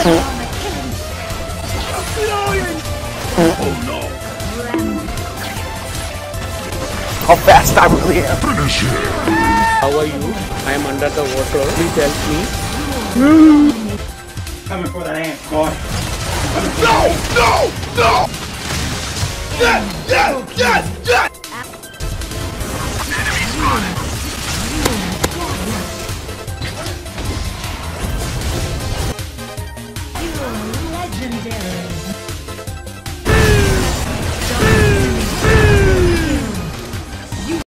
Oh no! How fast I really am. Finish him! How are you? I am under the water. Please help me. Coming for that ant, boy. No! No! No! Yes! Yes! Yes! Yes!